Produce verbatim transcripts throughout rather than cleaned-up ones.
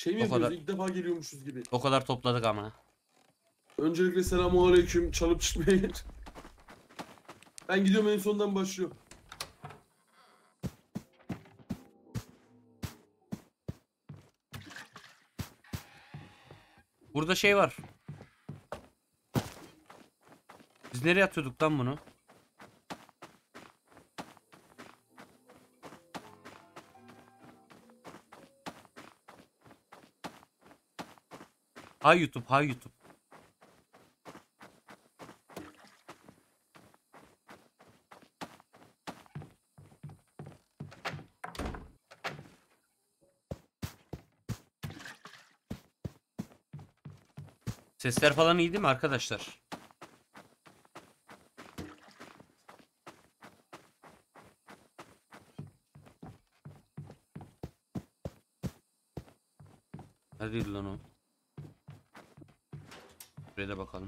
Şey mi O yapıyoruz? kadar. İlk defa geliyormuşuz gibi. O kadar topladık ama. Öncelikle selamünaleyküm. Çalıp çıkmaya gel. Ben gidiyorum, en sondan başlıyorum. Burada şey var. Biz nereye atıyorduk lan bunu? Hay YouTube, hay YouTube. Sesler falan iyi değil mi arkadaşlar? Hadi lan o. Buraya da bakalım.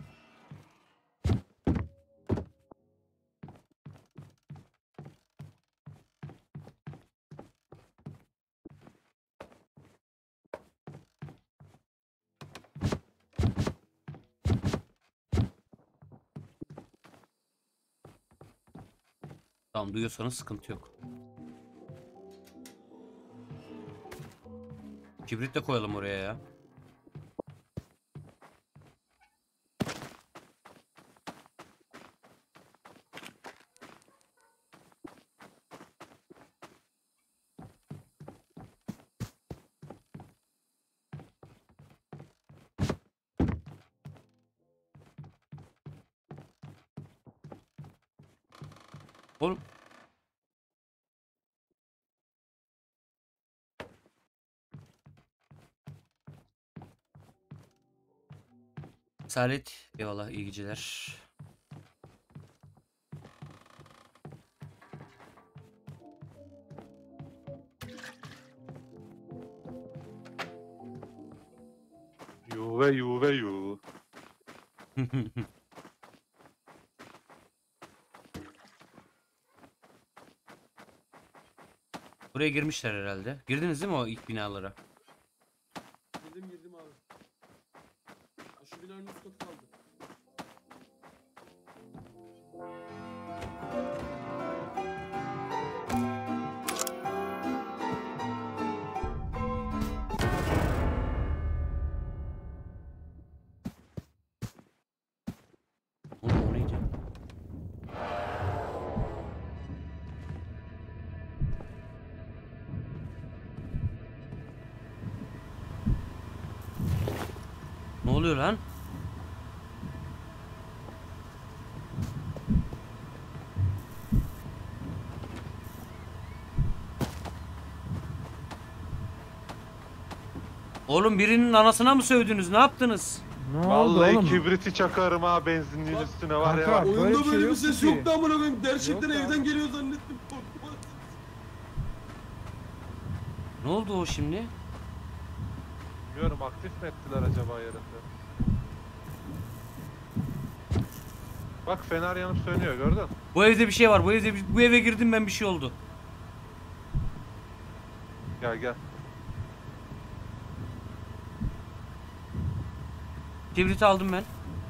Tamam, duyuyorsanız sıkıntı yok. Kibrit de koyalım oraya ya. Oğlum. Salet. Eyvallah, iyi geceler. Juve Juve Juve. Buraya girmişler herhalde. Girdiniz değil mi o ilk binalara? Girdim girdim abi. Şu binanın üst katı kaldı. Oğlum o neydi? Ne oluyor lan? Oğlum birinin anasına mı sövdünüz? Ne yaptınız? Ne oldu Vallahi oğlum? kibriti çakarım ha benzinliğin Bak, üstüne var ya. kanka, Bak. böyle bir Oyunda şey böyle bir yoktu ses ki. yoktu amına koyayım. Gerçekten Yok evden abi. geliyor zannettim. Korktum. Ne oldu o şimdi? Bilmiyorum, aktif mi ettiler acaba yarısı? Bak fener yanıp sönüyor, gördün? Bu evde bir şey var. Bu evde bu eve girdim ben, bir şey oldu. Gel gel. Kibriti aldım ben.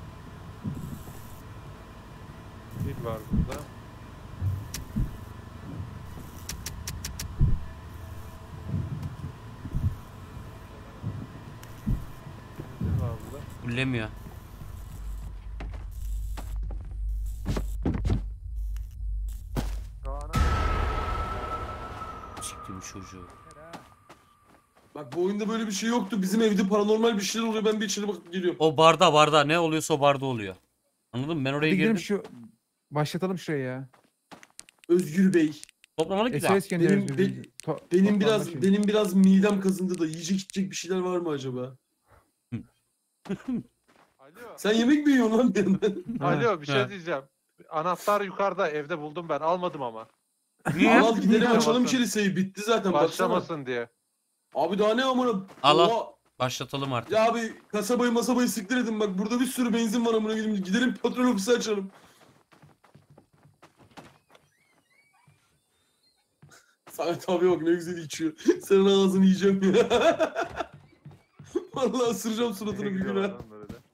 Pil var burada. Pil var burada. Fullemiyor. Siktim çocuğu. Bak, bu oyunda böyle bir şey yoktu. Bizim evde paranormal bir şeyler oluyor. Ben bir içeri bakıp geliyorum. O barda barda ne oluyorsa o barda oluyor. Anladın mı? Ben oraya Hadi gidelim girdim. şu başlatalım şuraya ya. Özgür Bey. Toplamalık S O S güzel. gönderiyoruz Benim- biz. be- To- Benim toplanma biraz şeyi. benim biraz midem kazındı da yiyecek içecek bir şeyler var mı acaba? Alo. Sen yemek mi yiyorsun lan bir yandan? Ha. Alo, bir şey Ha. diyeceğim. Anahtar yukarıda, evde buldum ben. Almadım ama. Niye? Al al gidelim açalım Başlamasın. kiliseyi. Bitti zaten baksana. Başlamasın diye. Abi daha ne amına? Al, al. Oha! Başlatalım artık. Ya abi kasabayı masabayı siktir edin, bak burada bir sürü benzin var amına koyayım. Gidelim petrol ofisi açalım. Samet abi yok, ne güzel içiyor. Senin ağzını yiyeceğim ya. Vallahi ısıracağım suratını bir gün Gidiyorlar ha. lan böyle de.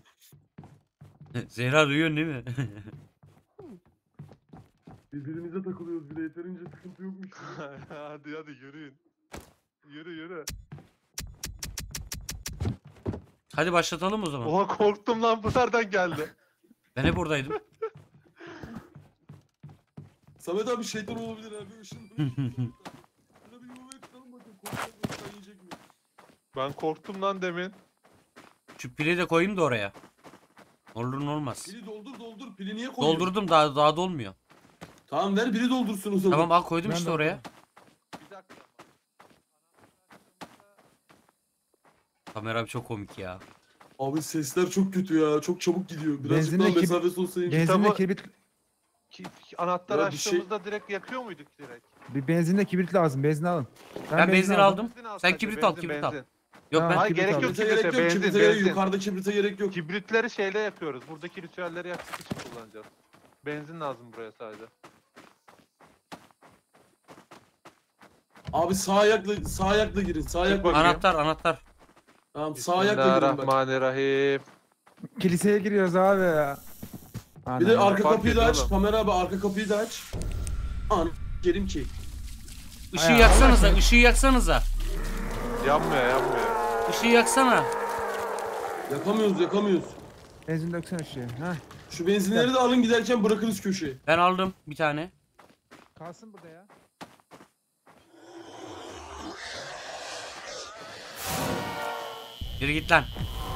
Zehra duyuyorsun değil mi? Birbirimize takılıyoruz bir de yeterince sıkıntı yokmuş. Hadi hadi yürüyün. Yürü yürü. Hadi başlatalım o zaman. Oha korktum lan, bu nereden geldi? Ben hep oradaydım. Samet abi şeytan olabilir abi. Işınlanıyor. Şuna bir yuvaya tutalım bakayım. Korkak yiyecek mi? Ben korktum lan demin. Şu pili de koyayım da oraya. Olur ne olmaz. Pili doldur doldur. Pili niye koyuyorsun? Doldurdum daha daha dolmuyor. Tamam ver biri doldursun o zaman. Tamam al koydum Ben işte de oraya. Bir dakika. Kamer abi çok komik ya. Abi sesler çok kötü ya. Çok çabuk gidiyor. Birazcık Benzinle daha kibrit- mesafesi olsa iyi. Benzinle Kitabı- kibrit, Ki, anahtarı Ya bir şey- açtığımızda direkt yakıyor muyduk direkt? bir benzinle kibrit lazım. Benzin alın. Ben benzin aldım. Benzin al Sen sadece, kibrit al, benzin, kibrit al. benzin. Yok Tamam. ben Hayır kibrit gerek al. yok Kibrite gerek kibrite, yok. benzin, Kibrite gerek yok. benzin. Yukarıda kibrite gerek yok. Kibritleri şeyle yapıyoruz. Buradaki ritüelleri yapmak için kullanacağız. Benzin lazım buraya sadece. Abi sağ ayakla sağ ayakla girin. Sağ ayakla girin. bakayım. anahtar anahtar. Tamam sağ ayakla girin bak. Bismillahirrahmanirrahim. Kiliseye giriyoruz abi ya. Bir de Ana. arka Fark kapıyı da ediyor aç. oğlum. Kamera abi arka kapıyı da aç. An gerim ki. Işığı Ay, yaksanıza, Allah ışığı yaksanıza. Yanmıyor yanmıyor. Işığı yaksana. Yakamıyoruz yakamıyoruz. Benzin döksene şuraya. Heh. Şu benzinleri de alın giderken bırakırız köşeye. Ben aldım bir tane. Kalsın burada ya. Yürü git lan.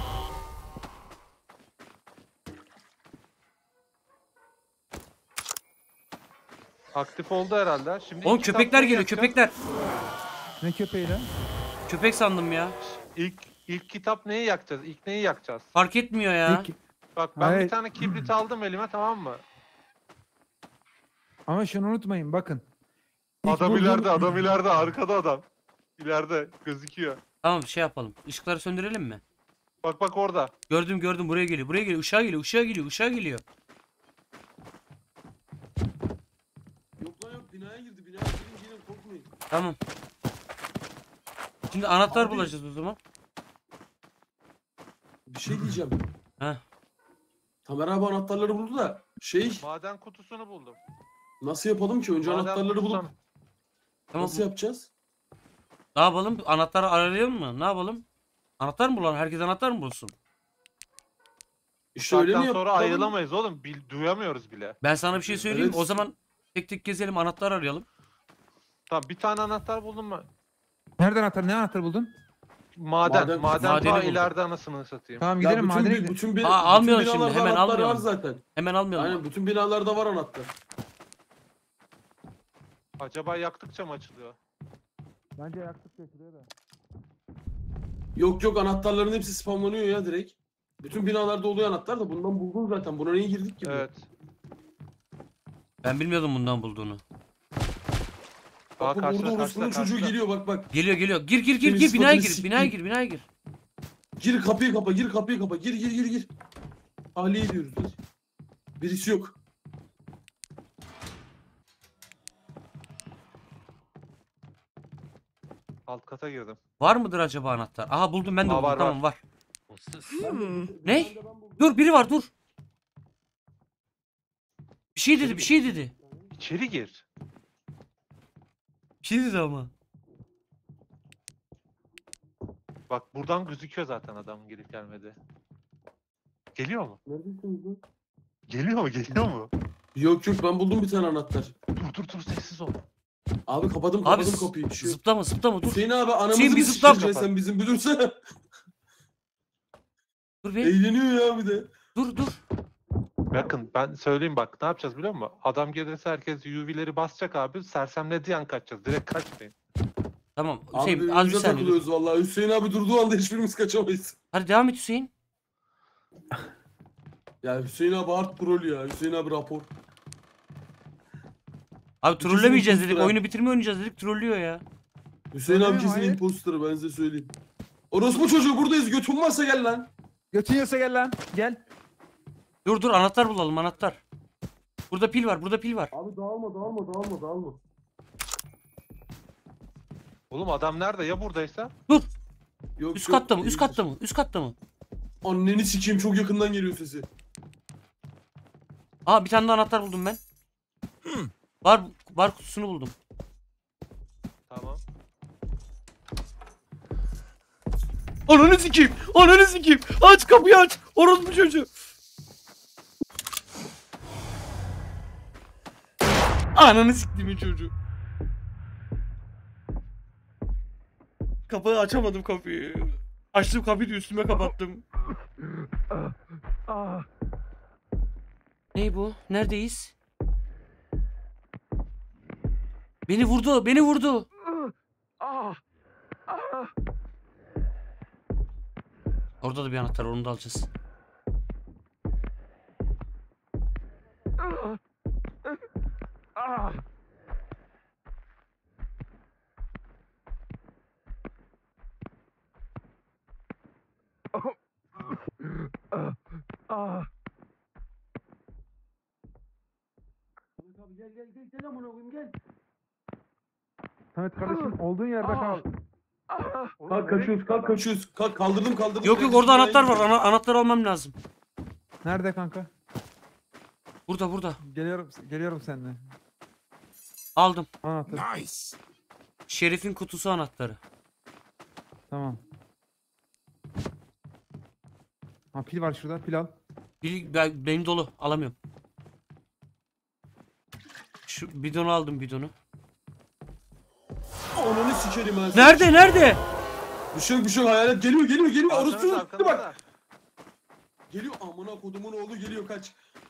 Aktif oldu herhalde. Şimdi Oğlum ilk köpekler kitapları geliyor yakacağız. köpekler. Ne köpeği lan? Köpek sandım ya. İlk ilk kitap neyi yakacağız? İlk neyi yakacağız? Fark etmiyor ya. İlk- Bak ben Hayır. bir tane kibrit aldım elime, tamam mı? Ama şunu unutmayın bakın. İlk Adam bulduğum- ileride, adam ileride, arkada adam. İleride gözüküyor. Tamam şey yapalım. Işıkları söndürelim mi? Bak bak orada. Gördüm gördüm buraya geliyor. Buraya geliyor. Işığa geliyor. Işığa geliyor. Işığa geliyor. Yok lan yok binaya girdi. Binaya girince yine korkmayın. Tamam. Şimdi anahtar Abi- bulacağız o zaman. Bir şey diyeceğim. Heh. Tamer abi anahtarları buldu da şey Maden kutusunu buldum. nasıl yapalım ki? Önce Maden anahtarları bulup kutusunu- Tamam. nasıl yapacağız? Ne yapalım? Anahtarı arayalım mı? Ne yapalım? Anahtar mı bulalım? Herkes anahtar mı bulsun? İşte öyle mi Saatten yapalım? sonra ayrılamayız oğlum. Bil, duyamıyoruz bile. Ben sana bir şey söyleyeyim. mi? Evet. O zaman tek tek gezelim anahtar arayalım. Tamam bir tane anahtar buldum mu? Nereden anahtar? Ne anahtar buldun? Maden. Maden- Maden, Madeni ta buldum. ileride anasını satayım. Tamam Ya gidelim bütün, madene bi- gidelim. bütün, bi- Aa, bütün almayalım şimdi, binalarda hemen anahtar almayalım. var zaten. Hemen almayalım. Aynen bütün binalarda var anahtar. Acaba yaktıkça mı açılıyor? Bence yaktık götürüyor da. Yok yok anahtarların hepsi spamlanıyor ya direkt. Bütün binalarda oluyor anahtar da bundan buldun zaten. Buna niye girdik ki? Evet. Ben bilmiyordum bundan bulduğunu. Aa, Bak bak karşıda, orada orospunun karşıda, çocuğu karşıda. geliyor bak bak. Geliyor geliyor. Gir gir gir Senin gir binaya sıfatını gir. Binaya sikeyim. gir. Binaya gir. Gir kapıyı kapa gir kapıyı kapa. Gir gir gir gir. Tahliye ediyoruz gir. Birisi yok. Alt kata girdim. Var mıdır acaba anahtar? Aha buldum ben de Aa, buldum. var, Tamam var. Hmm. Ne? Dur biri var dur. Bir şey dedi bir şey dedi. İçeri gir. Bir şey dedi ama. Bak buradan gözüküyor zaten adamın gelip gelmedi. Geliyor mu? Neredesiniz lan? Geliyor mu? Geliyor mu? Yok yok ben buldum bir tane anahtar. Dur dur dur sessiz ol. Abi kapadım Abi kapadım kapıyı. Bir şey yok. zıplama zıplama dur. Hüseyin abi anamızı Hüseyin, mı bir zıplam sikeceksin kapat. sen bizim bilirse. Dur bir. Eğleniyor ya bir de. Dur dur. Bakın ben söyleyeyim bak ne yapacağız biliyor musun? Adam gelirse herkes U V'leri basacak abi. Sersemlediği an kaçacağız. Direkt kaçmayın. Tamam Abi Hüseyin az bir birbirimize saniye. dur. takılıyoruz vallahi. Hüseyin abi durduğu anda hiçbirimiz kaçamayız. Hadi devam et Hüseyin. Ya Hüseyin abi art troll ya. Hüseyin abi rapor. Abi İkisi trollemeyeceğiz dedik. impostor ha. Oyunu bitirme oynayacağız dedik. Trollüyor ya. Hüseyin abi Öyle mi? kesin Hayır. imposter ben size söyleyeyim. Orospu çocuğu buradayız götün varsa gel lan. Götürüyorsa gel lan. Gel. Dur dur anahtar bulalım anahtar. Burada pil var burada pil var. Abi dağılma dağılma dağılma dağılma. Oğlum adam nerede ya buradaysa? Dur. Yok, Üst yok, katta mı? Üst değildir. katta mı? Üst katta mı? Anneni sikeyim, çok yakından geliyor sesi. Aa bir tane de anahtar buldum ben. Bar bar kutusunu buldum. Tamam. Ananı sikeyim. Ananı sikeyim. Aç kapıyı aç. Orospu çocuğu. Ananı siktiğimin çocuğu. Kapıyı açamadım kapıyı. Açtım kapıyı da üstüme kapattım. Ney bu? Neredeyiz? Beni vurdu. Beni vurdu. Orada da bir anahtar var, onu da alacağız. Abi gel gel gel gel amına koyayım gel. Samet kardeşim olduğun yerde kal. Kalk kaçıyoruz, kalk kaçıyoruz. Kalk kaldırdım kaldırdım. Yok yok, orada anahtar var. Ana anahtarı almam lazım. Nerede kanka? Burada burada. Geliyorum geliyorum seninle. Aldım. Anahtar. Şerif'in kutusu anahtarı. Tamam. Ha pil var şurada, pil al. Bir, ben, benim dolu. Alamıyorum. Şu bidonu aldım, bidonu. Ananı sikerim ben. Nerede nerede? Bir şey yok bir şey yok, hayalet geliyor geliyor geliyor. Arkanızda, Orospu arkanızda. bak. Geliyor amına kodumun oğlu geliyor, kaç.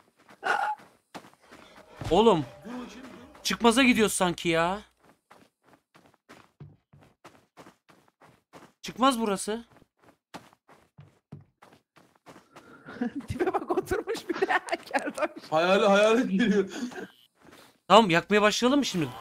Oğlum Dur bakayım dur. çıkmaza gidiyoruz sanki ya. Çıkmaz burası. Tipe bak oturmuş bir de. Kerdan. Hayali hayalet geliyor. Tamam, yakmaya başlayalım mı şimdi?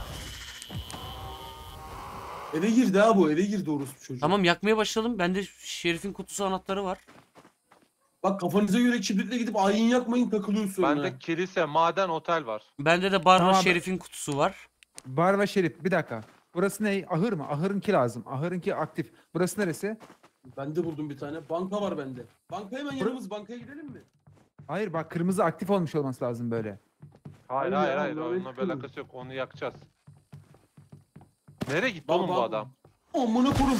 Eve girdi ha bu, eve girdi orospu çocuğu. Tamam, yakmaya başlayalım. Bende Şerif'in kutusu anahtarı var. Bak kafanıza göre kibritle gidip ayin yakmayın, takılıyorsun sonra. Bende kilise, maden, otel var. Bende de barla Tamam abi. Şerif'in kutusu var. Bar ve Şerif bir dakika. Burası ne? Ahır mı? Ahırınki lazım. Ahırınki aktif. Burası neresi? Ben de buldum bir tane. Banka var bende. Banka hemen yanımız, bankaya gidelim mi? Hayır bak, kırmızı aktif olmuş olması lazım böyle. Hayır Hayır hayır ya, hayır, bunlar onunla bir eski. alakası yok, onu yakacağız. Nereye gitti Bak, oğlum bu bak. adam? Amına koyayım.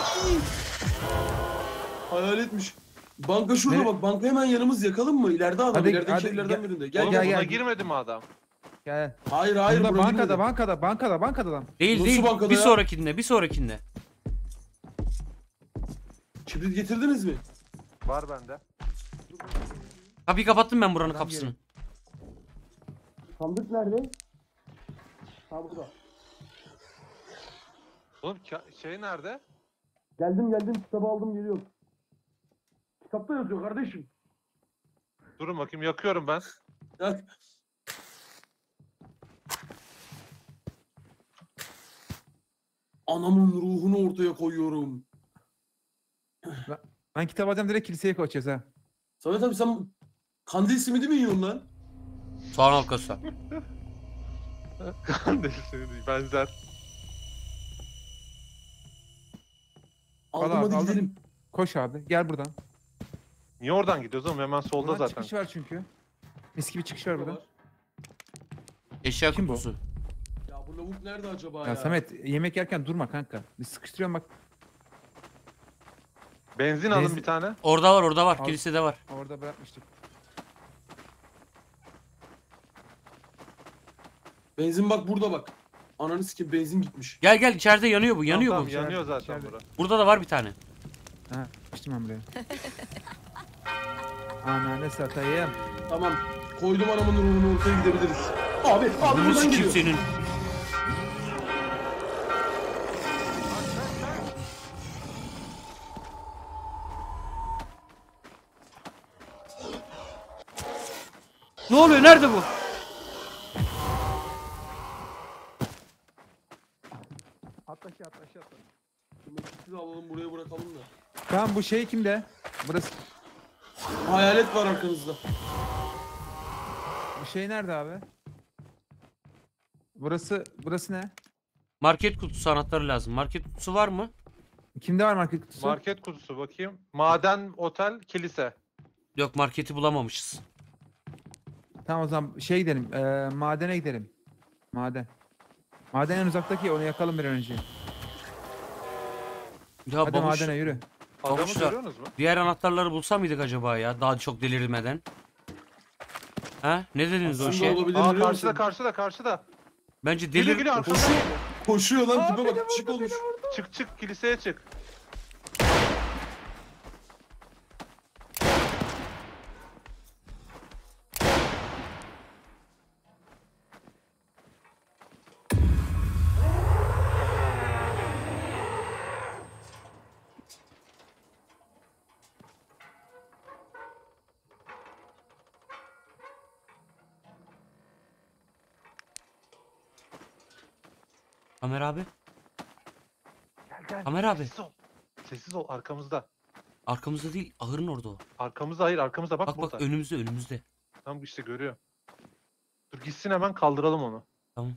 Hayaletmiş. Banka şurada Ne? bak. Banka hemen yanımız, yakalım mı? İleride adam. Hadi, İlerideki hadi, evlerden gel. birinde. Gel Oğlum gel. gel, buna gel. girmedi mi adam? Gel. Hayır hayır. Bunda bura bankada, girmedi. bankada, bankada, bankada lan. Değil Nasıl değil. bankada Bir ya? sonrakinde, bir sonrakinde. Kibrit getirdiniz mi? Var bende. Kapıyı kapattım ben buranın Adam kapısını. geliyor. Sandık nerede? Ha burada. Oğlum ka- şey nerede? Geldim geldim. Kitabı aldım geliyorum. Kitapta yazıyor kardeşim. Durun bakayım, yakıyorum ben. Yak. Anamın ruhunu ortaya koyuyorum. Ben kitap alacağım, direkt kiliseye koşacağız ha. Samet abi sen kandil simidi mi yiyorsun lan? Soğan halkası. Kandilsini benzer. Aldım Al abi, hadi aldım. gidelim. Koş abi, gel buradan. Niye oradan gidiyoruz oğlum? Hemen solda Buradan zaten. çıkış var çünkü. Mis gibi çıkış var Burada buradan. var. Eşya Kim bu? kutusu. Ya bu lavuk nerede acaba ya? Ya Samet, yemek yerken durma kanka. Bir sıkıştırıyorum bak. Benzin alın Benzin- bir tane. Orada var, orada var. Al. Kilisede var. Orada bırakmıştık. Benzin bak burada bak. Ananı sikeyim, benzin gitmiş. Gel gel, içeride yanıyor bu, yanıyor Tamam, bu. tamam, yanıyor zaten İçeride. bura. Burada da var bir tane. Ha, sıkıştım ben buraya. Ananı satayım. Tamam. Koydum anamın ruhunu, ortaya gidebiliriz. Abi, abi Bunu buradan sikeyim geliyor. senin. Ne oluyor? Nerede bu? Atla şey atla şey atla. Sizi alalım buraya bırakalım da. Tamam, bu şey kimde? Burası. Hayalet var arkanızda. Bu şey nerede abi? Burası burası ne? Market kutusu anahtarı lazım. Market kutusu var mı? Kimde var market kutusu? Market kutusu bakayım. Maden, otel, kilise. Yok, marketi bulamamışız. Tamam o zaman şey gidelim. eee, madene gidelim. Maden. Maden en uzaktaki, onu yakalım bir an önce. Ya Hadi babuş, madene yürü. Adamı Kavuşlar. görüyorsunuz mu? diğer anahtarları bulsa mıydık acaba ya? Daha çok delirmeden. Ha? Ne dediniz o Aslında şey? olabilir Aa biliyor karşıda musun? karşıda karşıda. Bence Geliyor delir... geliyor arkamda. Koşuyor. Koşuyor lan Aa, tipe beni bak çık vurdu, olmuş. Çık çık kiliseye çık. Kamer abi. Gel gel. Kamer abi. Sessiz ol. Sessiz ol arkamızda. Arkamızda değil, ahırın orada o. Arkamızda hayır arkamızda bak, Bak burada. bak, önümüzde önümüzde. Tam işte görüyor. Dur gitsin hemen kaldıralım onu. Tamam.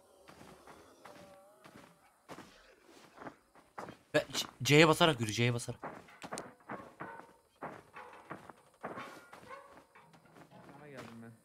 Ve Ç- C'ye basarak yürü, C'ye basarak. Sana geldim ben.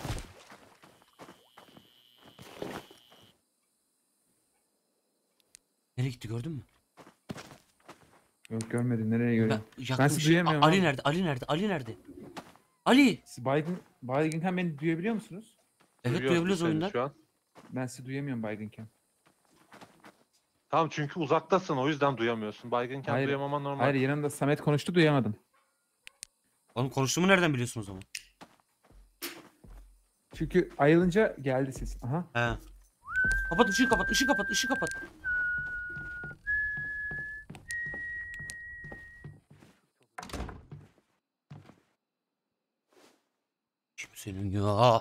Nereye gitti, gördün mü? Yok görmedim, nereye Ben görüyorum? yaktım sizi şey- duyamıyorum Ali abi. nerede? Ali nerede? Ali nerede? Ali! Siz baygın, baygınken beni duyabiliyor musunuz? Evet, Duyuyoruz duyabiliyoruz biz seni oyundan. Şu an. Ben sizi duyamıyorum baygınken. Tamam çünkü uzaktasın o yüzden duyamıyorsun. Baygınken Hayır, duyamaman normal. Hayır, yanımda Samet konuştu, duyamadım. Oğlum konuştuğumu nereden biliyorsun o zaman? Çünkü ayılınca geldi ses. Aha. He. Kapat ışığı, kapat ışığı, kapat ışığı, kapat. Kimsenin ya.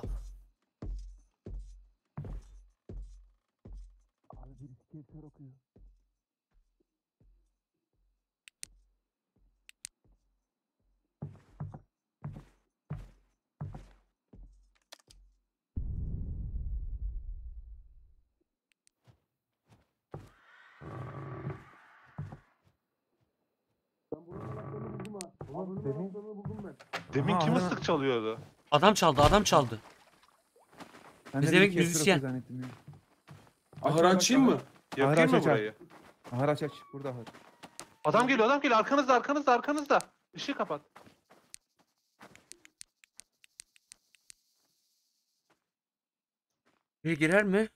Demin Aha, kim aha. ıslık çalıyordu? Adam çaldı, adam çaldı. Ben Biz de demek bir kez müzisyen. sırası zannettim ya. Ahır açayım mı? Yakayım aç, mı aç, burayı? Ahır aç aç. Burada ahır. Adam geliyor adam geliyor arkanızda arkanızda arkanızda. Işığı kapat. Bir girer mi?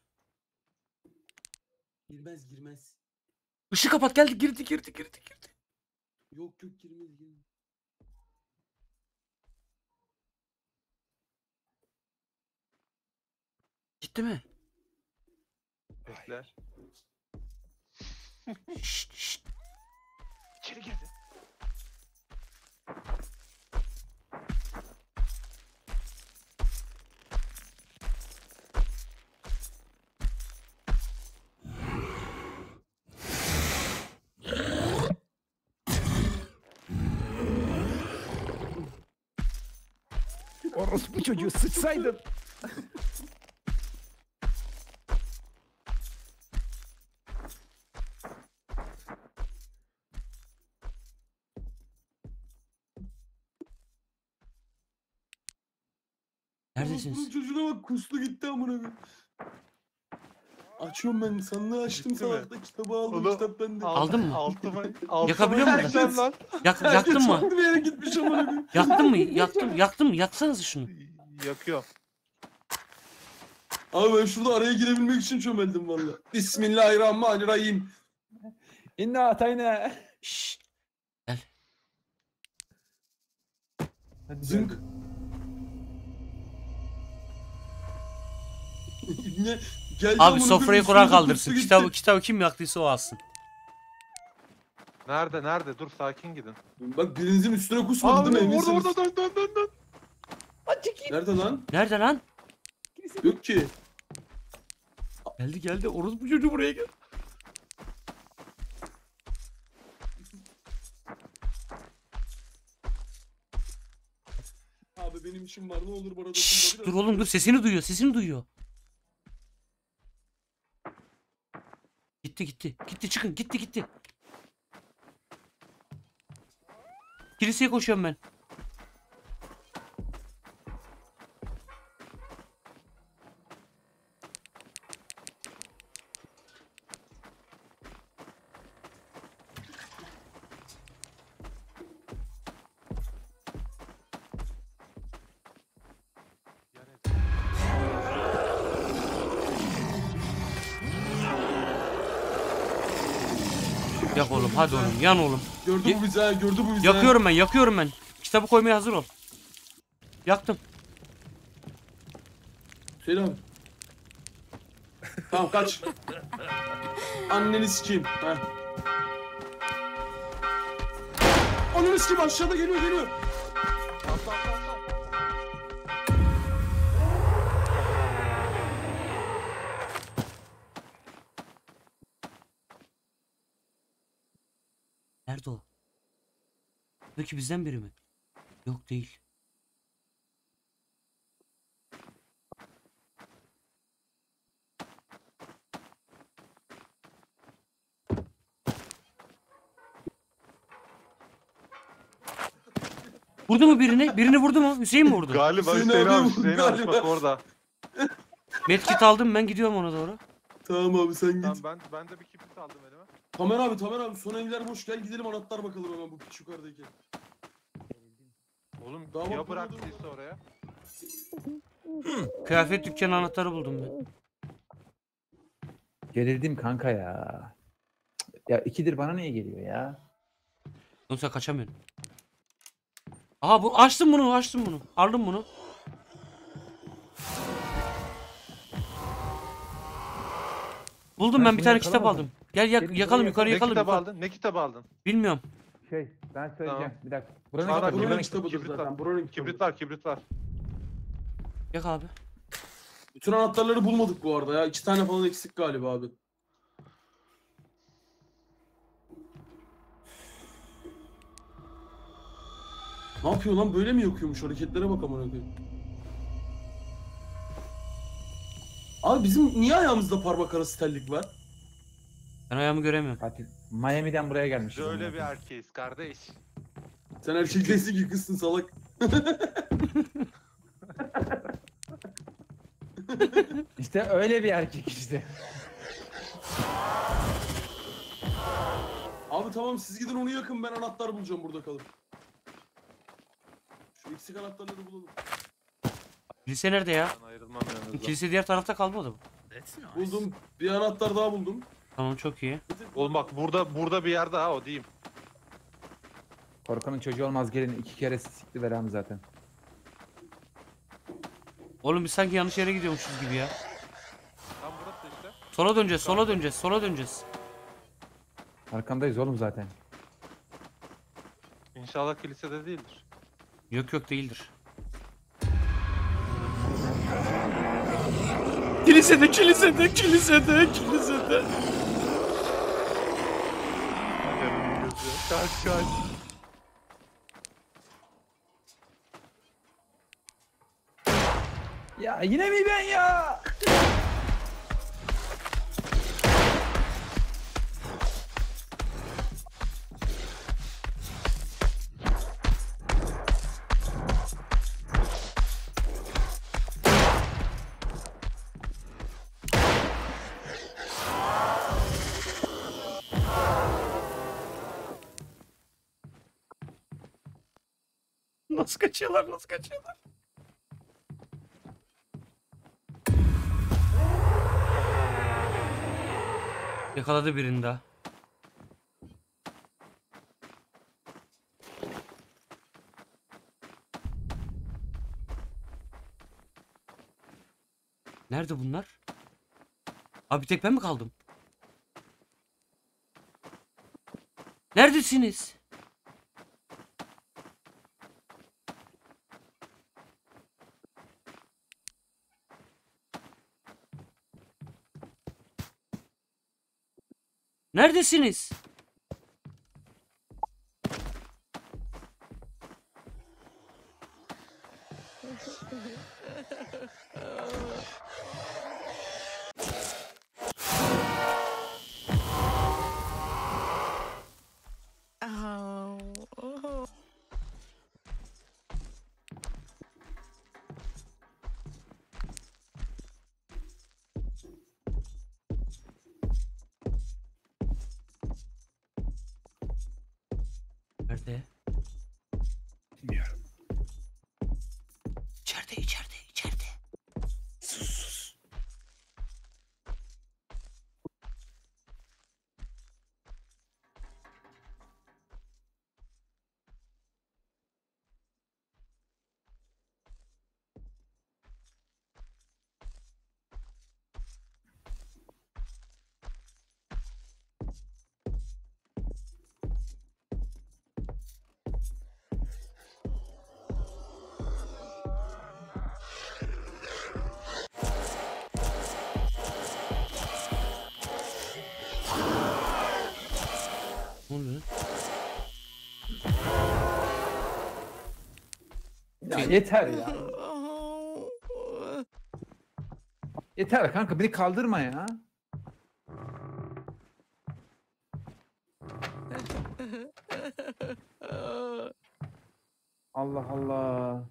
Girmez girmez. Işığı kapat, geldi, girdi girdi girdi girdi. Yok yok girmez girmez. Gitti mi? Bekle. Şşt şşt. İçeri girdi. Orospu çocuğu, sıçsaydın. Neredesiniz? Bunun çocuğuna bak kustu gitti amına koyayım. Açıyorum ben sandığı açtım Gitti mi? sağlıkta kitabı aldım Oğlum, kitap bende. al- Aldın mı? Altıma, altıma Yakabiliyor musun? gireceğim lan. Yak, Herkes yaktın mı? farklı bir yere gitmiş amına koyayım. Yaktın mı? Yaktım, yaktım mı? Yaksanız şunu. Yakıyor. Abi ben şurada araya girebilmek için çömeldim valla. Bismillahirrahmanirrahim. İnna atayna. Şşt. Hadi Zınk. gel. Ne? Geldi Abi amına sofrayı koyayım, kuran üstüne kaldırsın. kustu gitti. Kitabı, kitabı kim yaktıysa o alsın. Nerede nerede? Dur sakin gidin. Bak birinizin üstüne kusmadı Aa, değil mi? orada Eminsiniz. orada dön dön dön dön. Nerede lan? Nerede lan? Yok ki. Geldi geldi. Orospu çocuğu buraya gel. Abi benim işim var ne olur bana Şşş, dokunma dur biraz. oğlum dur, sesini duyuyor, sesini duyuyor. Gitti gitti. Gitti, çıkın, gitti gitti. Kiliseye koşuyorum ben. Yak oğlum, hadi oğlum, yan oğlum. Gördü Ye- bu bizi ha, gördü bu bizi ha. Yakıyorum ben, yakıyorum ben. Kitabı koymaya hazır ol. Yaktım. Söyle abi. Tamam kaç. Anneni sikeyim. Heh. Anneni sikeyim, aşağıda geliyor geliyor. Atla atla atla. Nerede o? Peki bizden biri mi? Yok değil. Vurdu mu birini? Birini vurdu mu? Hüseyin mi vurdu? Galiba Hüseyin Hüseyin abi abi, vurdu Hüseyin abi galiba. bak orada. Medkit aldım, ben gidiyorum ona doğru. Tamam abi sen git. Tamam ben ben de bir kibrit aldım elime. Tamer abi Tamer abi son evler boş, gel gidelim anahtar bakalım hemen bu piç yukarıdayken. Oğlum Daha bak, ya burada bıraktıysa da- oraya. Kıyafet dükkanı anahtarı buldum ben. Gerildim kanka ya. Ya ikidir bana niye geliyor ya? Oğlum sen kaçamıyorsun. Aha bu açtım bunu, açtım bunu. Aldım bunu. Buldum Ben ben bir bunu tane kitap yakalamadım. aldım. Gel yak, Benim yakalım buraya yukarı Ne yakalım. kitabı yukarı. aldın? Ne kitabı aldın? Bilmiyorum. Şey ben söyleyeceğim. Bir dakika. Buranın Çağrı, kitabı, Buranın buranın kibrit- kitabıdır kibrit var. zaten. Buranın kitabı. Kibrit var, kibrit var. Yak abi. Bütün anahtarları bulmadık bu arada ya. İki tane falan eksik galiba abi. Ne yapıyor lan? Böyle mi yakıyormuş? Hareketlere bak amına koyayım. Abi bizim niye ayağımızda parmak arası terlik var? Ben ayağımı göremiyorum. Fatih Miami'den buraya gelmiş. Biz öyle bir erkeğiz kardeş. Sen erkek değilsin ki kızsın salak. İşte öyle bir erkek işte. Abi tamam siz gidin onu yakın, ben anahtar bulacağım burada kalıp. Şu eksik anahtarları bulalım. Kilise nerede ya? Ben ayrılmam yanınızdan. Kilise diğer tarafta kalmadı mı? Buldum. Bir anahtar daha buldum. Tamam çok iyi. Oğlum bak burada burada bir yerde ha o diyeyim. Korkanın çocuğu olmaz, gelin iki kere sikti verem zaten. Oğlum biz sanki yanlış yere gidiyormuşuz gibi ya. Tam burası işte. Sola döneceğiz, sola döneceğiz, sola döneceğiz. Arkandayız oğlum zaten. İnşallah kilisede değildir. Yok yok değildir. Kilisede, kilisede, kilisede, kilisede. Kaç kaç. Ya yine mi ben ya? Nasıl kaçıyorlar, nasıl kaçıyorlar? Yakaladı birini daha. Nerede bunlar? Abi bir tek ben mi kaldım? Neredesiniz? Neredesiniz? Oh. Nerede? Bilmiyorum. İçeride, içeride, içeride. Sus sus. Ne oluyor? Ya yeter ya. Yeter kanka, beni kaldırma ya. Allah Allah.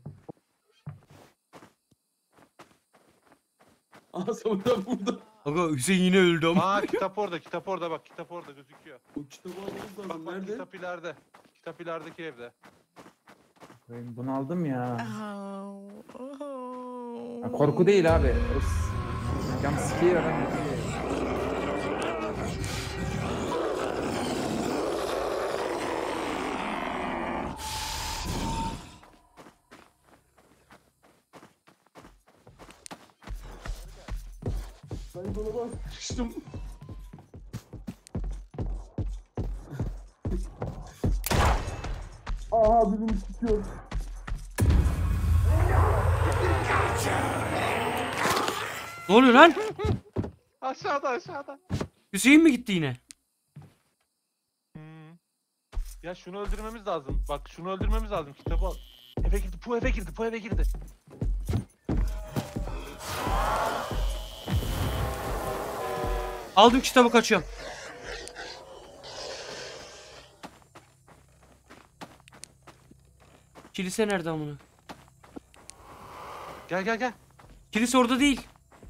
Aha sonra burada. Aga Hüseyin yine öldü ama. Aa kitap orada, kitap orada bak, kitap orada gözüküyor. O kitabı almamız Bak lazım. bak Nerede? kitap ileride. Kitap ilerideki evde. Ben bunu aldım ya. Ha, korku değil abi. O s- Cam scare adam yapıyor. Ben dolaba sıkıştım. Aha birini tutuyor. Ne oluyor lan? Aşağıda aşağıda. Hüseyin mi gitti yine? Hmm. Ya şunu öldürmemiz lazım. Bak şunu öldürmemiz lazım. Kitabı al. Eve girdi. Bu eve girdi. Bu eve girdi. Aldım kitabı, kaçıyorum. Kilise nerede amına? Gel gel gel. Kilise orada değil.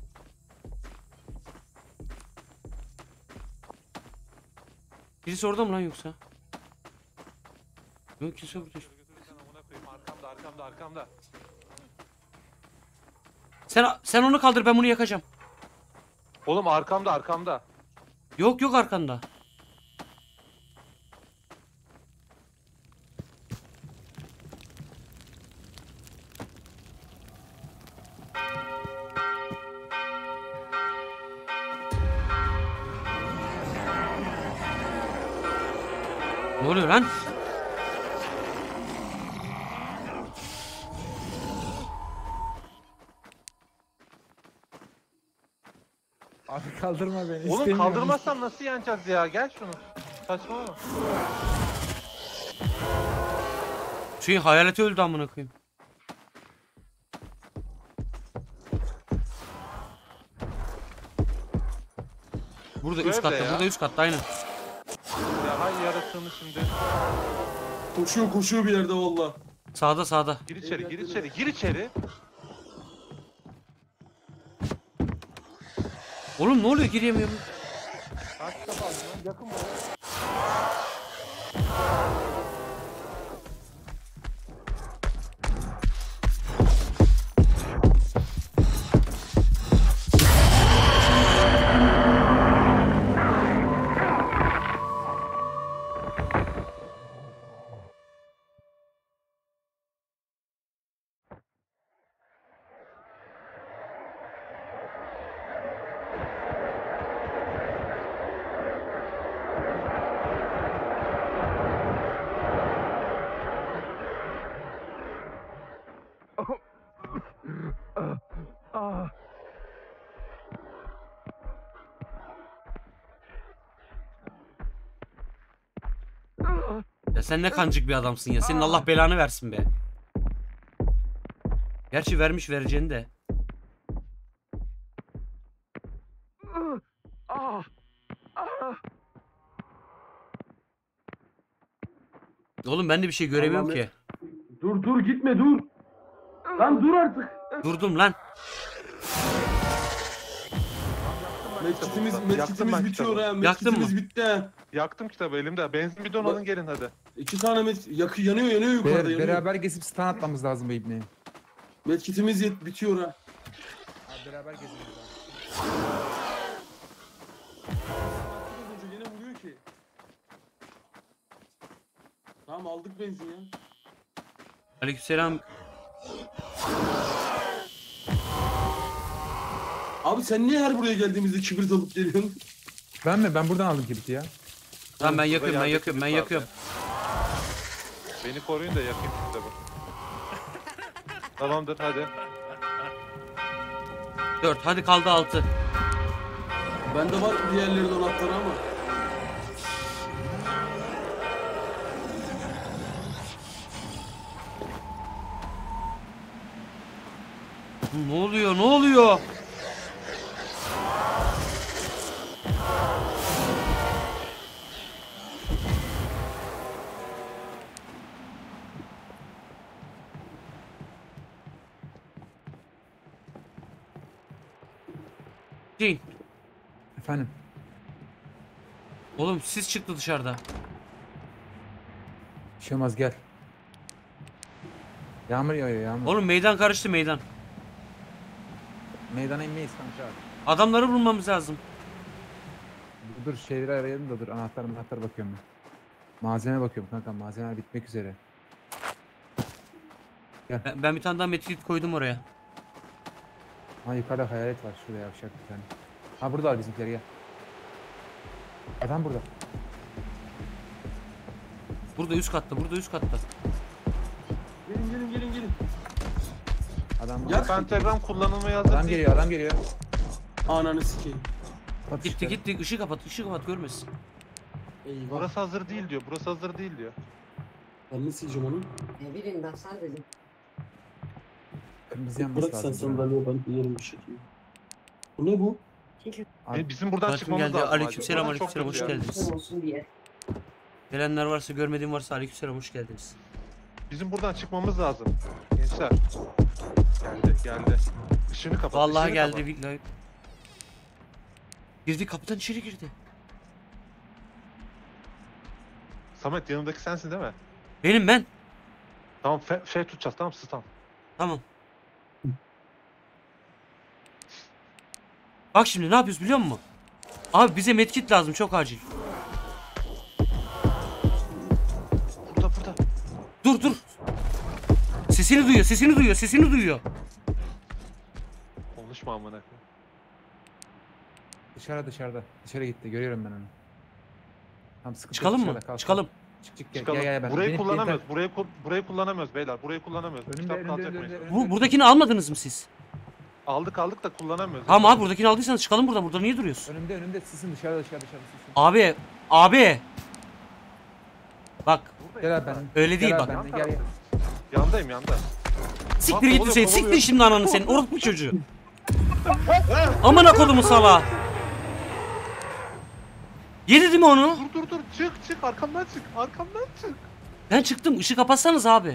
Kilise orada mı lan yoksa? Yok, kilise burada işte. Götürürsen amına koyayım. Arkamda arkamda arkamda. Sen sen onu kaldır, ben bunu yakacağım. Oğlum arkamda arkamda. Yok yok arkanda. Ne oluyor lan? Abi kaldırma beni. Oğlum istemiyorum. kaldırmazsan nasıl yeneceğiz ya? Gel şunu. Saçmalama. Hüseyin hayaleti öldü amına koyayım. Burada Bu üst evde katta, ya. burada üst katta aynen. Ya hay yaratığını şimdi. Koşuyor koşuyor bir yerde valla. Sağda sağda. Gir içeri gir içeri gir içeri. Oğlum ne oluyor, giremiyorum. Kaç kitap aldın lan? Yakın buraya. Ya sen ne kancık bir adamsın ya. Senin Allah belanı versin be. Gerçi vermiş vereceğini de. Oğlum ben de bir şey göremiyorum Allah'ım. ki. Dur dur gitme dur. Lan dur artık. Durdum lan. Yaktım Medkitimiz, kitabı. Yaktım medkitimiz ben bitiyor kitabı. ha. Yaktın Medkitimiz bitti ha. Yaktım kitabı elimde. Benzin bidon Bak- alın gelin hadi. İki tane med yakı yanıyor yanıyor Ber- yukarıda yanıyor. beraber gezip stun atmamız lazım bu ibneye. Medkitimiz yet bitiyor ha. Abi beraber gezmemiz lazım. Az önce gene vuruyor ki. Tamam aldık benzin ya. Aleykümselam. Abi sen niye her buraya geldiğimizde kibrit alıp geliyorsun? Ben mi? Ben buradan aldım kibriti ya. Tamam ben Burada yakıyorum ben yerde yakıyorum ben kibrit yakıyorum. vardı. Beni koruyun da yakayım kitabı. Tamamdır hadi. dört hadi kaldı altı. Bende var diğerlerinin anahtarı ama. Ne oluyor ne oluyor? Hüseyin, Efendim. oğlum sis çıktı dışarıda. Bir şey olmaz gel. Yağmur yağıyor yağmur. Oğlum meydan karıştı meydan. Meydana inmeyiz kanka. Adamları bulmamız lazım. Dur, dur şeyleri arayalım da dur anahtar anahtar bakıyorum ben. Malzeme bakıyorum kanka, malzemeler bitmek üzere. Ben, ben bir tane daha metrik koydum oraya. Ha yukarıda hayalet var, şurada yavşak bir tane. Ha burada var bizimkiler, gel. Adam burada. Burada üst katta burada üst katta. Gelin gelin gelin gelin. Adam Ya- Pentagram kullanılmaya hazır Adam değil. geliyor, adam geliyor. Ananı sikeyim. Kapat Gitti ışıkları. gitti ışığı kapat ışığı kapat görmesin. Eyvah. Burası hazır değil diyor. Burası hazır değil diyor. Ben nasıl yiyeceğim onu? Ne bileyim ben sen dedim. Kırmızı yanması Bırak sen lazım. sandalyeyi ben yerim bir şekilde. Bu ne bu? Çünkü Abi, E, bizim buradan Murat'ım çıkmamız geldi. lazım. Aleykümselam, acil. Burası çok aleykümselam, hoş kötü ya. geldiniz. sen olsun diye. Gelenler varsa görmediğim varsa aleykümselam hoş geldiniz. Bizim buradan çıkmamız lazım. Gençler. Geldi geldi. Işığını kapat. Vallahi ışığını geldi kapat. billahi. Girdi kapıdan içeri girdi. Samet yanımdaki sensin değil mi? Benim ben. Tamam fe, şey tutacağız tamam stun. Tamam. Bak şimdi ne yapıyoruz biliyor musun? Abi bize medkit lazım çok acil. Burada burada. Dur dur. Sesini duyuyor sesini duyuyor sesini duyuyor. Konuşma amına koyayım. dışarıda dışarıda. Dışarı gitti, görüyorum ben onu. Tamam sıkıntı yok, Çıkalım mı? dışarıda, kalk, Çıkalım. kalk. Çık çık gel Çıkalım. gel gel. Ben, burayı beni- beni kullanamıyoruz. tak- Burayı ku- burayı kullanamıyoruz beyler. Burayı kullanamıyoruz. Bu Önümde kitap önümde kalacak önümde. mıyız? önümde. Bu buradakini almadınız mı siz? Aldık aldık da kullanamıyoruz. Tamam abi buradakini aldıysanız çıkalım buradan. Burada niye duruyorsun? Önümde önümde sizin dışarıda dışarıda dışarıda sizin. Abi abi. Bak Gel abi ben. öyle Gel değil abi bak. ben de, gel gel. Yandayım yanda. Siktir Bak, git kovalıyor, Hüseyin. kovalıyor. Siktir şimdi ananı senin. Orospu çocuğu. Amına kodumu sala. Yedi değil mi onu? Dur dur dur çık çık arkamdan çık arkamdan çık. Ben çıktım. Işığı kapatsanız abi.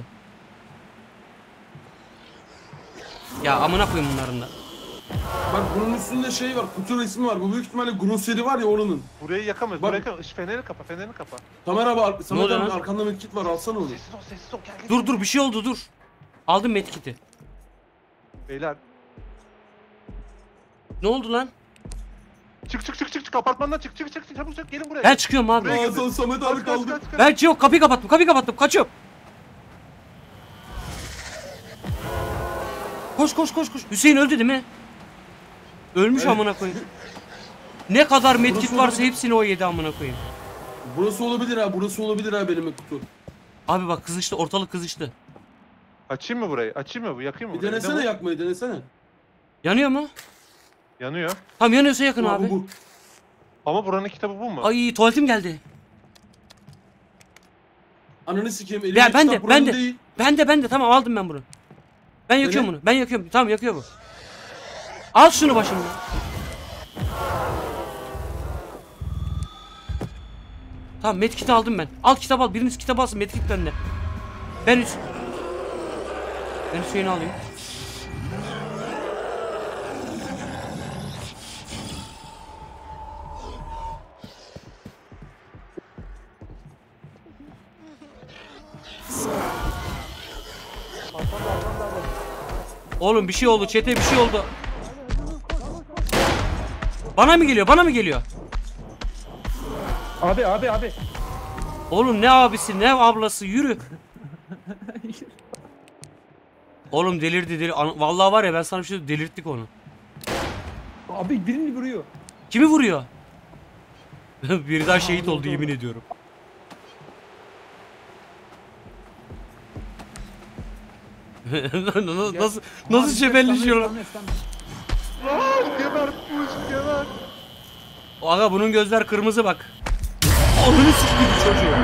Ya amına koyayım bunların da. Bak bunun üstünde şey var, kutu resmi var. Bu büyük ihtimalle Grossery var ya oranın. Burayı yakamayız. Bak- Burayı yakamayız. Feneri kapa feneri kapa. Tamer abi, ar- Samet oluyor abi lan? arkanda medkit var, alsana onu. Sessiz ol sessiz ol gel gel. Dur dur bir şey oldu dur. Aldım medkit'i. Beyler Ne oldu lan? çık çık çık çık çık apartmandan çık çık çık çık çabuk çık gelin buraya. Ben çıkıyorum abi. Buraya Aa, girdi. sen Samet Kaç, abi kaç, kaldı. kaç, kaç. Ben yok kapıyı kapattım. Kapıyı kapattım. Kaçıyorum. Koş koş koş koş. Hüseyin öldü değil mi? Ölmüş Evet. amına koyayım. Ne kadar medkit Burası varsa olabilir. hepsini o yedi amına koyayım. Burası olabilir ha, burası olabilir ha benim kutu. Abi bak kızıştı ortalık kızıştı. Açayım mı burayı? Açayım mı bu? Yakayım mı Bir burayı? denesene Ne bu? yakmayı, denesene. Yanıyor mu? Yanıyor. Tam yanıyorsa yakın Ha, abi. bu, bu. Ama buranın kitabı bu mu? Ay tuvaletim geldi. Ananı sikeyim, elimde Ya ben kitap de buranın ben de. değil. Ben de ben de tamam aldım ben bunu. Ben yakıyorum Neden? bunu. Ben yakıyorum. Tamam yakıyor bu. Al şunu başımdan. Tamam medkit aldım ben. Al kitap al. Biriniz kitap alsın medkit bende. Ben üst. Ben Hüseyin'i alayım. Oğlum bir şey oldu çete bir şey oldu. Bana mı geliyor bana mı geliyor? Abi abi abi. Oğlum ne abisi ne ablası yürü. Oğlum delirdi deli. An- Vallahi var ya ben sana bir şey diyeyim, delirttik onu. Abi birini vuruyor. Kimi vuruyor? Biri daha şehit oldu yemin ediyorum. nasıl nasıl cebelleşiyorlar? Lan geber kuş geber. Aga bunun gözler kırmızı bak. Ananı sikeyim çocuğu.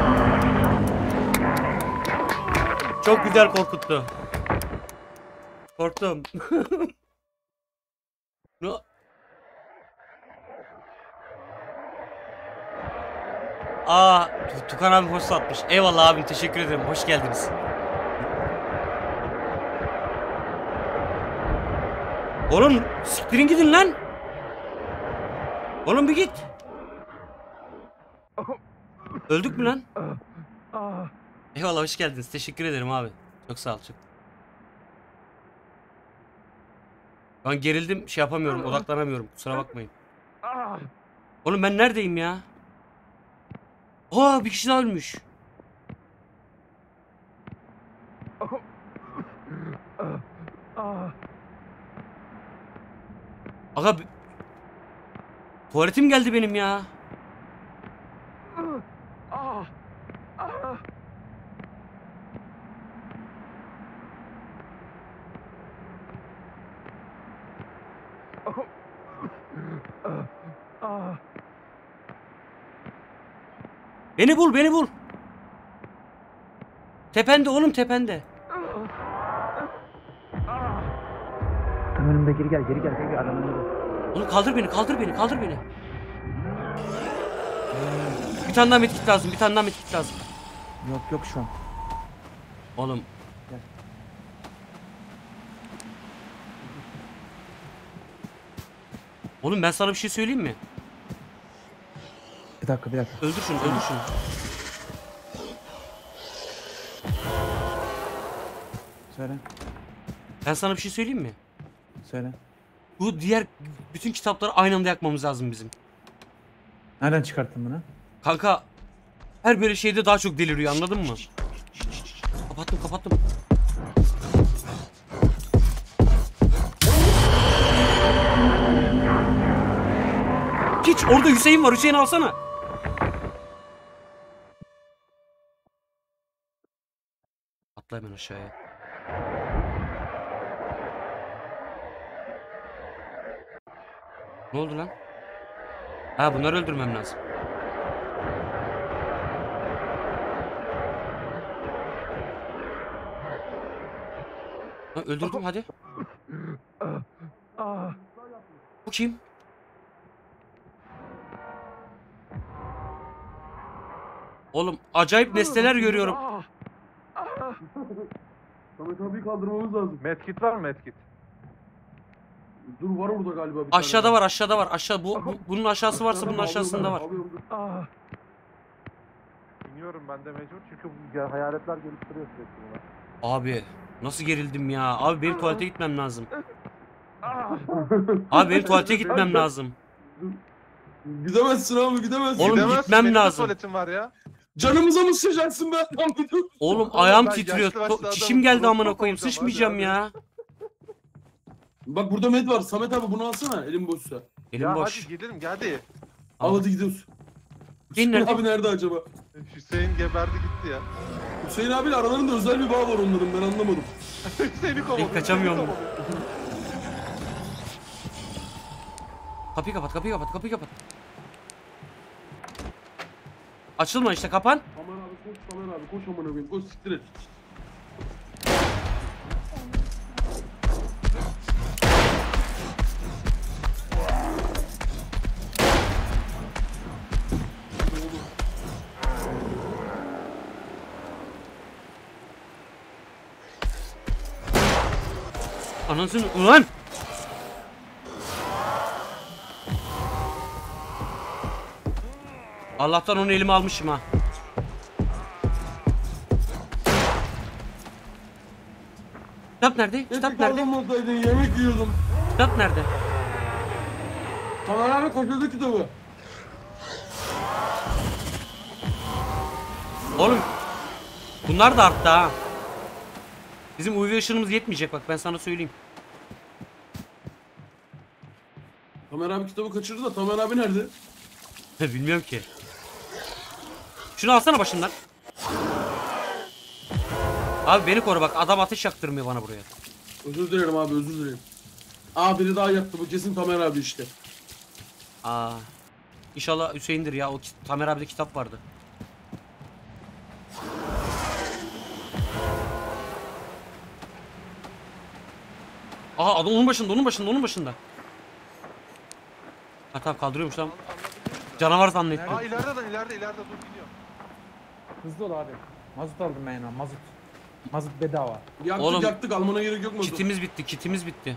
Çok güzel korkuttu. Korktum. No. Aa, Tukan abi post atmış. Eyvallah abim teşekkür ederim. Hoş geldiniz. Oğlum siktirin gidin lan. Oğlum bir git. Öldük mü lan? Eyvallah hoş geldiniz. Teşekkür ederim abi. Çok sağ ol çok. Ben gerildim şey yapamıyorum odaklanamıyorum kusura bakmayın. Oğlum ben neredeyim ya? Aa bir kişi daha ölmüş. Aga bi- tuvaletim geldi benim ya. Beni bul, beni bul. Tepende oğlum tepende. Önümde geri gel geri gel geri gel adamın önünde. Oğlum kaldır beni, kaldır beni, kaldır beni. Bir tane daha medkit lazım, bir tane daha medkit lazım. Yok yok şu an. Oğlum. Gel. Oğlum ben sana bir şey söyleyeyim mi? Bir dakika bir dakika. Öldür şunu, öldür şunu. Söyle. Ben sana bir şey söyleyeyim mi? Söyle. Bu diğer bütün kitapları aynı anda yakmamız lazım bizim. Nereden çıkarttın bunu? Kanka her böyle şeyde daha çok deliriyor anladın mı? Kapattım kapattım. Hiç orada Hüseyin var, Hüseyin alsana. Atla hemen aşağıya. Ne oldu lan? Ha bunları öldürmem lazım. Ha, öldürdüm hadi. Bu kim? Oğlum acayip nesneler görüyorum. Samet abiyi kaldırmamız lazım. Medkit var mı medkit? Dur var orada galiba bir Aşağıda tane. var, aşağıda var. Aşağı bu, bu bunun aşağısı varsa bunun aşağısında var. Alıyorum, dur. Bilmiyorum ben de mecbur çünkü bu ya- hayaletler gelip duruyor sürekli buna. Abi nasıl gerildim ya? Abi benim tuvalete gitmem lazım. Abi benim tuvalete gitmem lazım. Gidemezsin abi gidemezsin. Oğlum, Gidemezsin, gitmem benim de lazım. tuvaletim var ya. Canımıza mı sıçacaksın be? Oğlum Oğlum, ayağım ben titriyor. yaşlı başlı To- adamım, Çişim geldi amına prostat koyayım. olacağım, Sıçmayacağım hadi, ya. Bak burada med var. Samet abi bunu alsana elim boşsa. Elim Ya boş. hadi gidelim hadi. Al hadi gidiyoruz. Hüseyin Hüseyin nerede? abi nerede acaba? Hüseyin geberdi gitti ya. Hüseyin abiyle aralarında özel bir bağ var onların ben anlamadım. Hüseyin'i kovalıyor. Ben kaçamıyorum. Hüseyin'i kovalıyor. Kapıyı kapat, kapıyı kapat, kapıyı kapat. Açılma işte kapan. Aman abi koş Samet abi koş aman koyayım koş siktir et. Anasını ulan. Allah'tan onu elime almışım ha. Kitap nerede? Kitap Keşke nerede? kaldım olsaydın, yemek yiyordum. Kitap nerede? Tamer abi kaçırdı kitabı. Oğlum bunlar da arttı ha. Bizim U V ışınımız yetmeyecek bak ben sana söyleyeyim. Tamer abi kitabı kaçırdı da Tamer abi nerede? Bilmiyorum ki. Şunu alsana başımdan. Abi beni koru bak adam ateş yaktırmıyor bana buraya. Özür dilerim abi, özür dilerim. Aa biri daha yaktı, bu kesin Tamer abi işte. Aa. İnşallah Hüseyin'dir ya. O Tamer abi'de kitap vardı. Aha adam onun başında, onun başında, onun başında. Ha tamam kaldırıyormuş tamam. Canavar zannettim. Aa ileride lan ileride ileride dur gidiyor. Hızlı ol abi. Mazot aldım ben ya mazot. Mazot bedava. Yaktık Oğlum, yaktık, almana gerek yok mu? Kitimiz bitti, kitimiz bitti.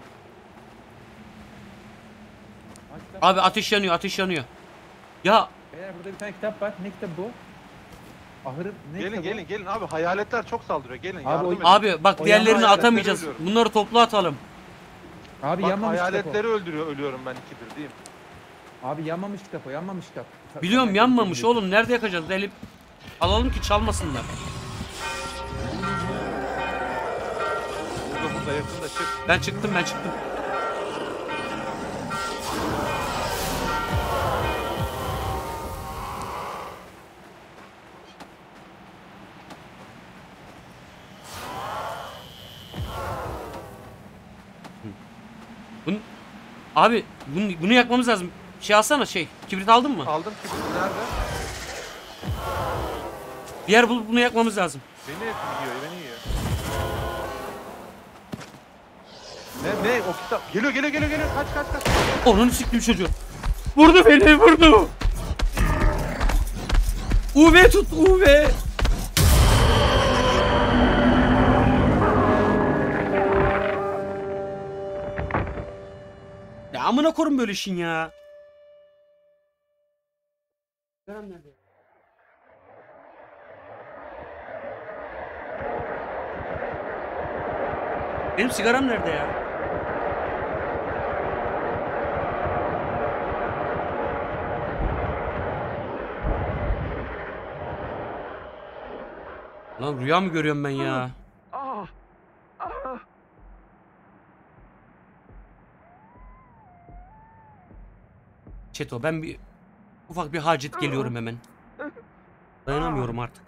Abi ateş yanıyor, ateş yanıyor. Ya Beyler burada bir tane kitap var. Ne kitap bu? Ahırı ne Gelin kitabı? gelin gelin abi hayaletler çok saldırıyor gelin Abi yardım o- edin. abi bak O diğerlerini yanma hayaletleri atamayacağız. ölüyorum. Bunları toplu atalım. Abi Bak yanmamış kitap hayaletleri öldürüyor ölüyorum ben ikidir değil mi? o. Abi yanmamış kitap o yanmamış kitap. Ta- Biliyorum ta- yanmamış ta- oğlum. Nerede yakacağız? Elip alalım ki çalmasınlar. Burada burada yakında çık. Ben çıktım, ben çıktım. Bunu, abi bunu, bunu yakmamız lazım. Şey alsana şey. Kibrit aldın mı? Aldım ki nerede? Bir yer bulup bunu yakmamız lazım. Beni yiyor beni yiyor. Ne ne o kitap geliyor geliyor geliyor geliyor kaç kaç kaç. Onun siktim çocuğu. Vurdu beni, vurdu. U V tut, U V. Ya amına korum böyle işin ya. Benim sigaram nerede ya? Lan rüya mı görüyorum ben ya? Çeto ben bir ufak bir hacet geliyorum hemen. Dayanamıyorum artık.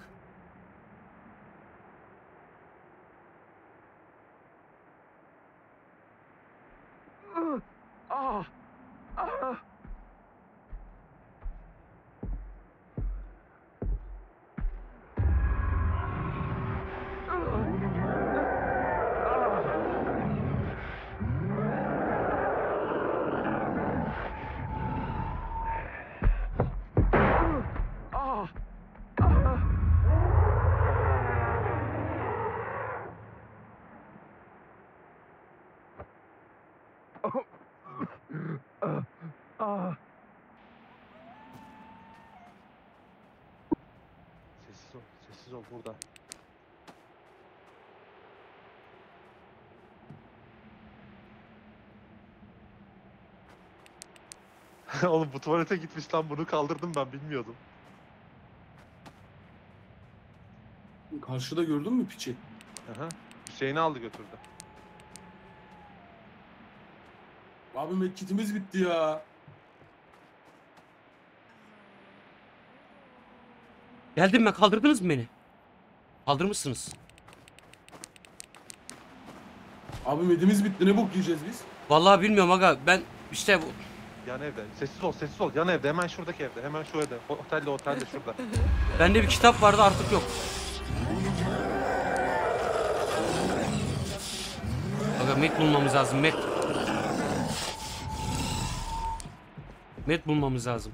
Sessiz ol sessiz ol burada. Oğlum bu tuvalete gitmiş lan bunu kaldırdım ben bilmiyordum. Karşıda gördün mü piçi? Aha. Hüseyin'i aldı götürdü. Abi medkitimiz bitti ya. Geldim ben, kaldırdınız mı beni? Kaldırmışsınız. Abi medimiz bitti, ne bok yiyeceğiz biz? Vallahi bilmiyorum aga, ben işte bu Yan evde. Sessiz ol sessiz ol. Yan evde hemen şuradaki evde. Hemen şu evde. O- Otelde otelde şurada. bende bir kitap vardı artık yok. Aga met bulmamız lazım, met. Met bulmamız lazım.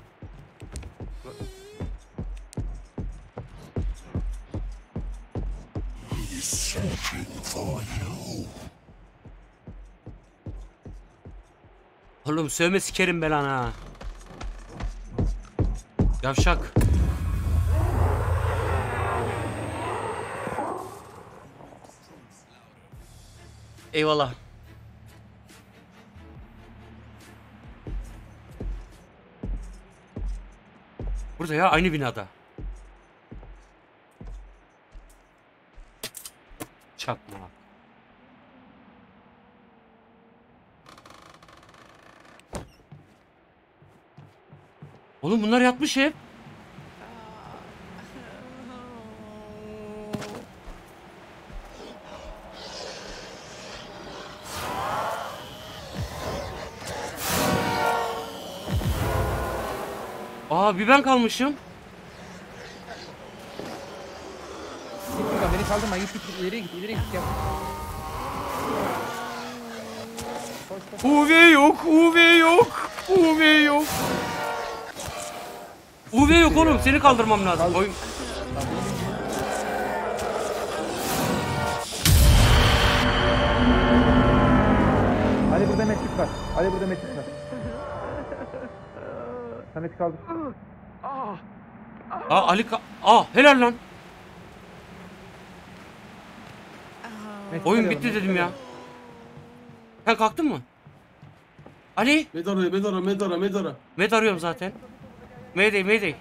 Oğlum sövme sikerim ben ana. Yavşak. Eyvallah. Burada ya, aynı binada. Çakma. Oğlum bunlar yatmış hep. Aa, bir ben kalmışım. Git buradan, beni kaldırma. Git git git. İleriye git. İleriye git. Gel. Koş koş. U V yok, U V yok, U V yok. U V yok oğlum, seni kaldırmam lazım. Oyun... Ali burada metrik var. Ali burada metrik var. Samet kaldır. Aa, Ali ka... Aa, helal lan. Metrik Oyun arıyorum, bitti metrik dedim ya. arıyorum. Sen kalktın mı? Ali. Medara medara medara medara. Med arıyorum zaten. Mayday, mayday.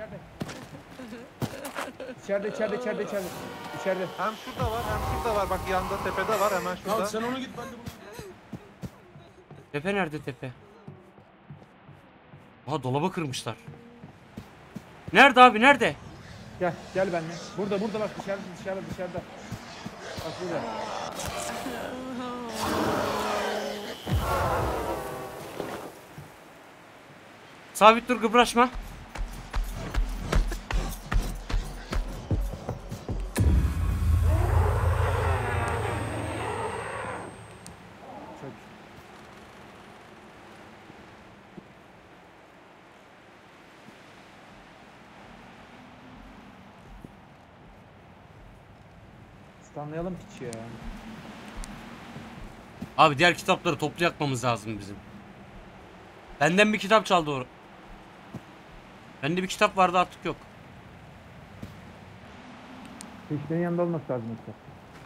İçeride içeride içeride içeride. İçeride. Hem şurada var hem şurada var. Bak yanda tepede var hemen şurada. Ya sen ona git ben de bunu. Tepe nerede tepe? Aha, dolaba kırmışlar. Nerede abi, nerede? Gel gel benimle. Burada burada bak, dışarıda dışarıda dışarıda. Bak burada. Sabit dur, kıpraşma. Çok. Stanlayalım piçi ya. Abi diğer kitapları toplu yakmamız lazım bizim. Benden bir kitap çaldı o. Bende bir kitap vardı, artık yok. Peşlerin yanında olması lazım yoksa.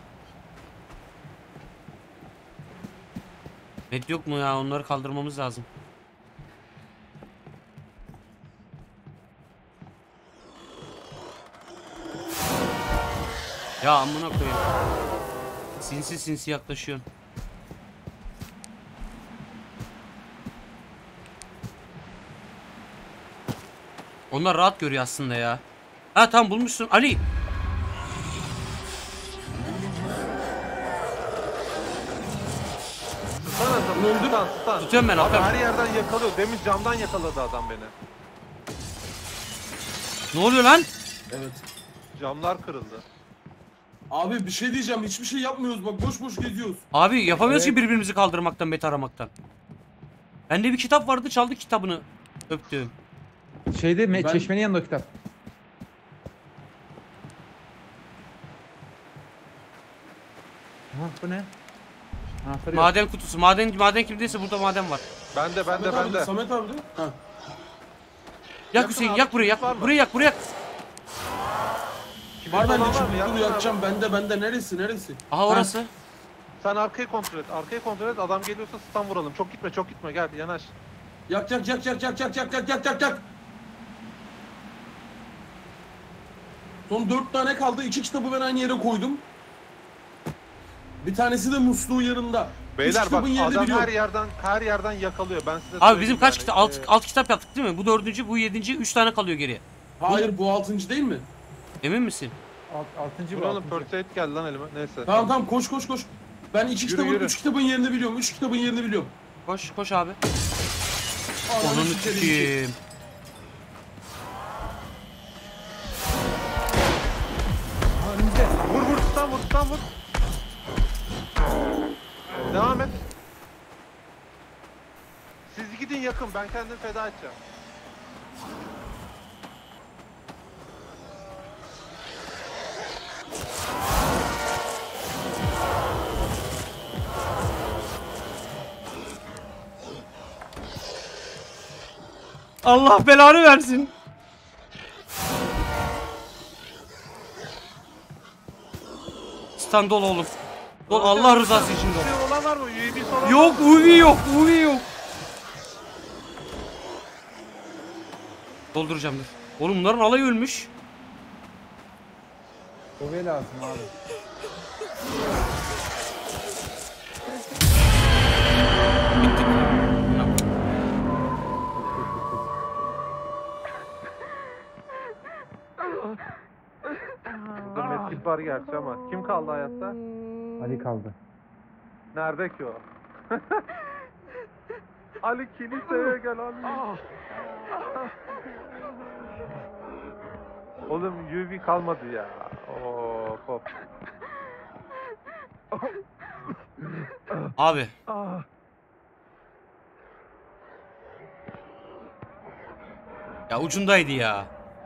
Med yok mu ya, onları kaldırmamız lazım. Ya amına koyayım. Sinsi sinsi yaklaşıyorsun. Onlar rahat görüyor aslında ya. Ha tamam, bulmuşsun Ali. Tutsana adamı. Tutan tutan. Tutuyorum ben, Abi aferin. her yerden yakalıyor. Demin camdan yakaladı adam beni. Ne oluyor lan? Evet. Camlar kırıldı. Abi bir şey diyeceğim, hiçbir şey yapmıyoruz bak, boş boş geziyoruz. Abi yapamıyoruz Evet. ki birbirimizi kaldırmaktan, bet aramaktan. Bende bir kitap vardı, çaldı kitabını. Öptüm. Şeyde me- Ben- çeşmenin yanında o kitap. Ha bu ne? Anahtarı yok. Maden kutusu. Maden maden kimdeyse burada maden var. Bende bende Samet abi de, bende. Samet abi de. Ha. Yak Yakın Hüseyin, abi, yak burayı, yak. var mı? Burayı yak, burayı yak. Kibrit Var olan bende mı? şimdi, Yak dur abi. yakacağım, bende bende neresi neresi? Aha, orası. Sen arkayı kontrol et. Arkayı kontrol et. Adam geliyorsa stun vuralım. Çok gitme çok gitme. Gel yanaş. Yak yak yak yak yak yak yak yak yak yak yak. Son dört tane kaldı. İki kitabı ben aynı yere koydum. Bir tanesi de musluğun yanında. Üç Beyler bak kitabın yerini adam biliyorum. her yerden her yerden yakalıyor. Ben size Abi söyleyeyim bizim kaç yani. kitap? Alt, Ee, alt kitap yaptık değil mi? Bu dördüncü, bu yedinci, üç tane kalıyor geriye. Hayır, bu altıncı değil mi? Emin misin? Alt, altıncı bu Buranın altıncı. first aid geldi lan elime. Neyse. Tamam tamam, koş koş koş. Ben iki Yürü, kitabın, yürü. üç kitabın yerini biliyorum. Üç kitabın yerini biliyorum. Koş, koş abi. Ananı Onunu sikerim. sikeyim. Ha, önümüzde. Vur vur stun vur stun vur. Devam et. Siz gidin yakın. Ben kendimi feda edeceğim. Allah belanı versin. Stand ol oğlum. Dol Allah rızası için dol. Şey olan var mı? U A V'si olan var Yok mı? U V yok U V yok. Dolduracağım dur. Oğlum bunların alayı ölmüş. Ove lazım abi. Bittik. Burada medkit var gerçi ama kim kaldı hayatta? Ali kaldı. Nerede ki o? Ali kiliseye gel Ali. Oğlum U V kalmadı ya. Oo, hop. Abi ya ucundaydı ya.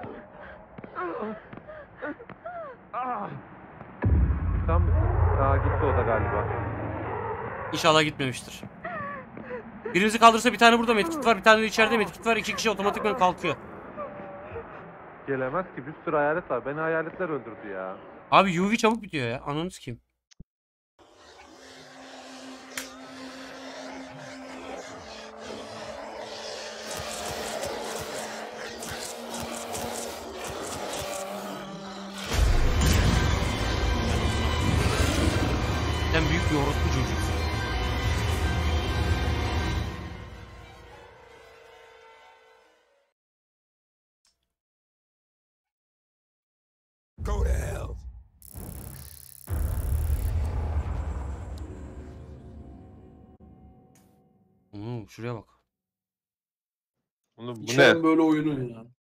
Sen misin? Aa gitti o da galiba. İnşallah gitmemiştir. Birimizi kaldırsa bir tane burada medkit var, bir tane de içeride medkit var. İki kişi otomatikman kalkıyor. Gelemez ki, bir sürü hayalet var. Beni hayaletler öldürdü ya. Abi U V çabuk bitiyor ya. Ananı sikeyim. Sen büyük bir orospu çocuksun. Go to hell. Oo, şuraya bak. Oğlum bu ne? İçeren böyle oyunun ya.